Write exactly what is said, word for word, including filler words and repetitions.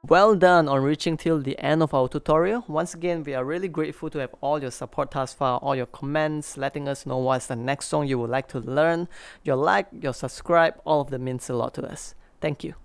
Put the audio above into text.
Well done on reaching till the end of our tutorial. Once again, we are really grateful to have all your support thus far, all your comments, letting us know what's the next song you would like to learn. Your like, your subscribe, all of them means a lot to us. Thank you.